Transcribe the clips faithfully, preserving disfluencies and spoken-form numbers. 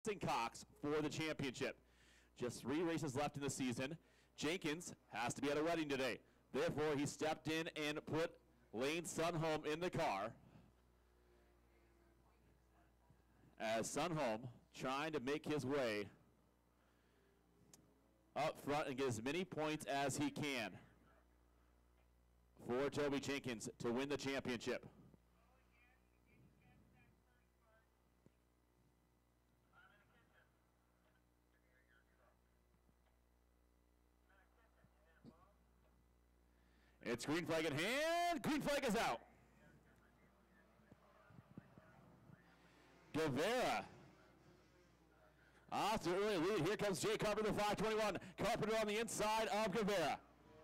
Austin Cox for the championship. Just three races left in the season. Jenkins has to be at a wedding today. Therefore, he stepped in and put Lane Sunholm in the car. As Sunholm trying to make his way up front and get as many points as he can for Toby Jenkins to win the championship. It's green flag in hand. Green flag is out. Guevara off to early lead. Here comes Jay Carpenter, five twenty-one. Carpenter on the inside of Guevara.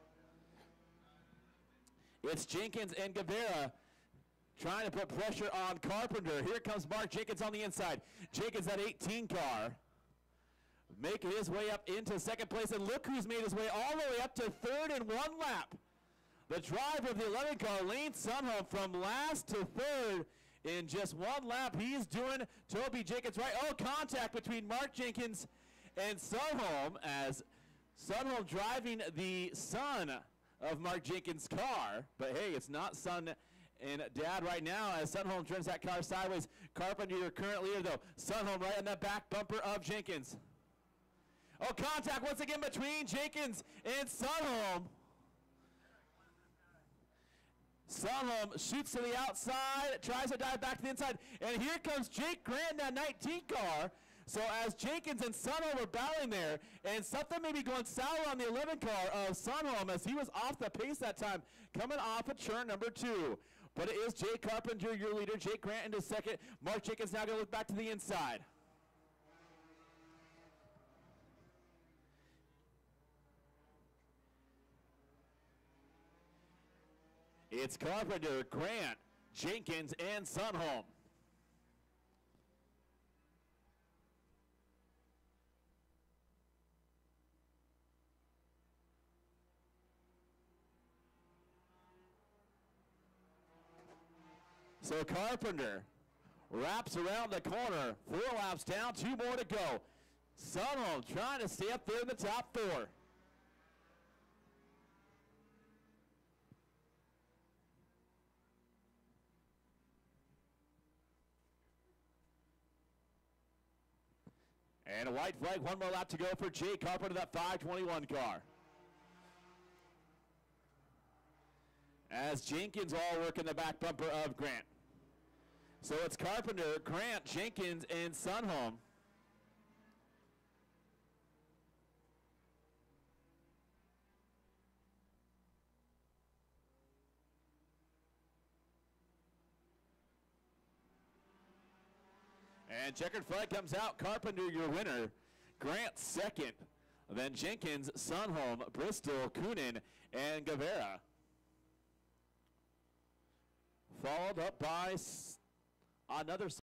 It's Jenkins and Guevara trying to put pressure on Carpenter. Here comes Mark Jenkins on the inside. Jenkins, that eighteen car, making his way up into second place. And look who's made his way all the way up to third in one lap. The driver of the eleven car, Lane Sunholm, from last to third in just one lap. He's doing Toby Jenkins right. Oh, contact between Mark Jenkins and Sunholm as Sunholm driving the son of Mark Jenkins' car. But hey, it's not son and dad right now as Sunholm turns that car sideways. Carpenter, your current leader, though. Sunholm right on that back bumper of Jenkins. Oh, contact once again between Jenkins and Sunholm. Sunholm shoots to the outside, tries to dive back to the inside, and here comes Jake Grant, that nineteen car. So as Jenkins and Sunholm were battling there, and something may be going sour on the eleven car of Sunholm as he was off the pace that time, coming off of turn number two. But it is Jake Carpenter, your leader. Jake Grant into second. Mark Jenkins now going to look back to the inside. It's Carpenter, Grant, Jenkins, and Sunholm. So Carpenter wraps around the corner, four laps down, two more to go. Sunholm trying to stay up there in the top four. And a white flag, one more lap to go for Jake Carpenter, that five twenty-one car. As Jenkins all work in the back bumper of Grant. So it's Carpenter, Grant, Jenkins, and Sunholm. And checkered flag comes out. Carpenter, your winner. Grant, second. Then Jenkins, Sunholm, Bristol, Coonan, and Guevara. Followed up by another